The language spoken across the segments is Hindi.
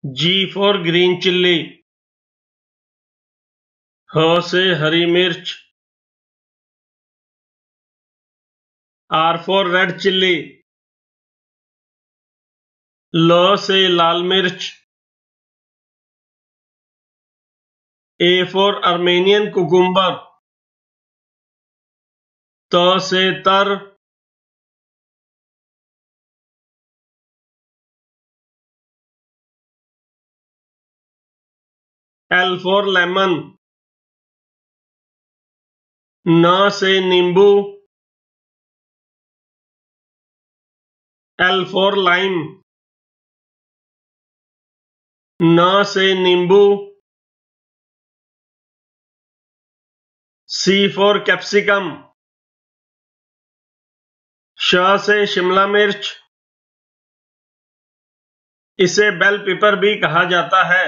G for green chilli, H से हरी मिर्च, R for red chilli, L से लाल मिर्च, A for Armenian cucumber, T से तर, L for lemon, N से नींबू, L for lime, N से नींबू, C for capsicum, श से शिमला मिर्च, इसे बेल पेपर भी कहा जाता है।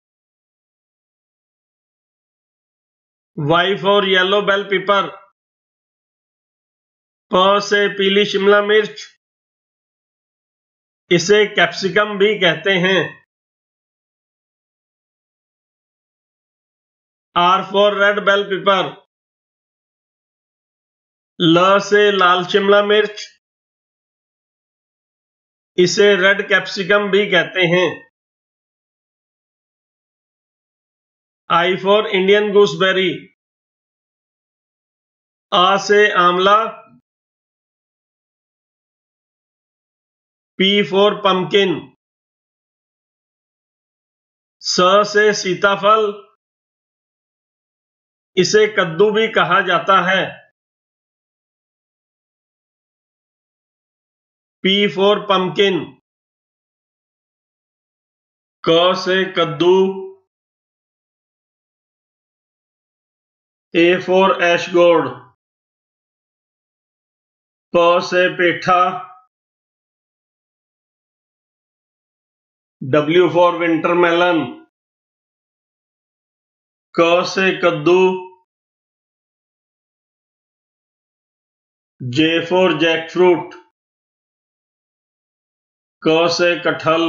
Y for yellow bell pepper, प से पीली शिमला मिर्च, इसे कैप्सिकम भी कहते हैं। R for red bell pepper, ल से लाल शिमला मिर्च, इसे रेड कैप्सिकम भी कहते हैं। I for इंडियन गूसबेरी, आ से आंवला, P for पम्पकिन, स से सीताफल, इसे कद्दू भी कहा जाता है। P for पम्पकिन, क से कद्दू, A for ऐशगोर्ड, प से पेठा, W for विंटरमेलन, क से कद्दू, J for जैकफ्रूट, क से कटहल,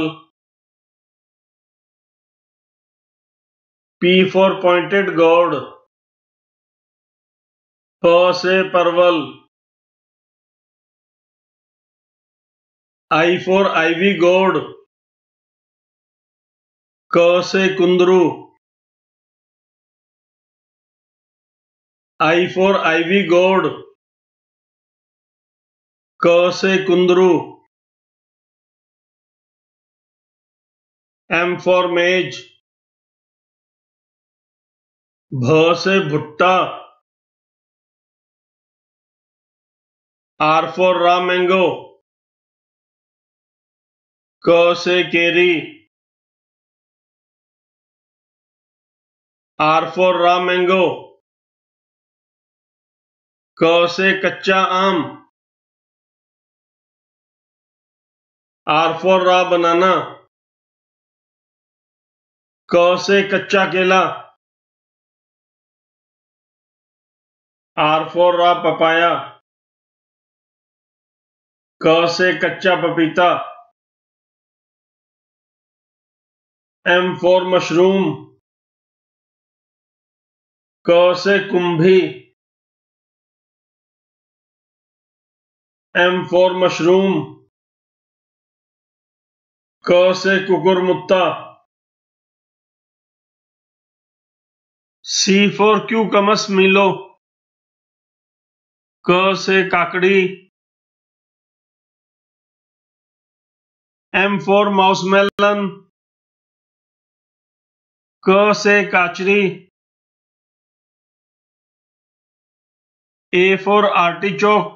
P for पॉइंटेड गोर्ड, प से परवल, I for आइवी गोर्ड, क से कुंदरू, I for आइवी गोर्ड, क से कुंदरू, M for मेज, भ से भुट्टा, R for रॉ मैंगो, क से केरी, R for रॉ मैंगो, क से कच्चा आम, R for रॉ बनाना, क से कच्चा केला, R for रॉ पपाया, क से कच्चा पपीता, M for मशरूम, क से कुंभी, M for मशरूम, क से कुकुरमुत्ता, C for क्यूकमस मिलो, क से काकड़ी, M for माउसमेलन, क से काचरी, A for आर्टिचोक,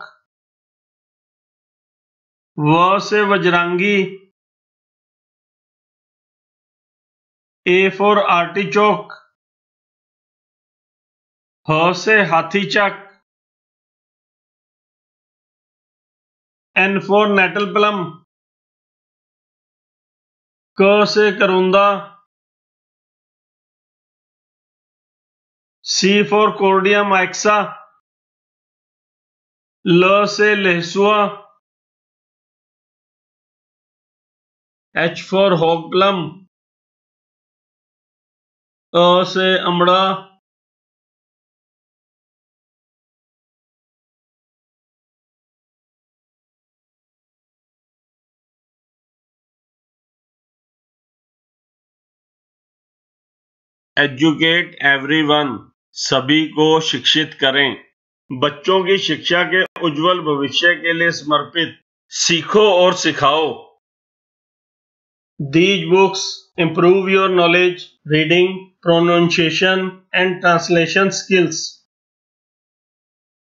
व से वजरांगी, A for आर्टिचोक, ह से हाथीचक, N for नेटल प्लम, क से करोंदा, C for कोर्डिया माइक्सा, ल से लहसुआ, H for हॉग प्लम, अ से अमड़ा, एजुकेट एवरीवन, सभी को शिक्षित करें। बच्चों की शिक्षा के उज्जवल भविष्य के लिए समर्पित, सीखो और सिखाओ। These books improve your knowledge, reading, pronunciation and translation skills.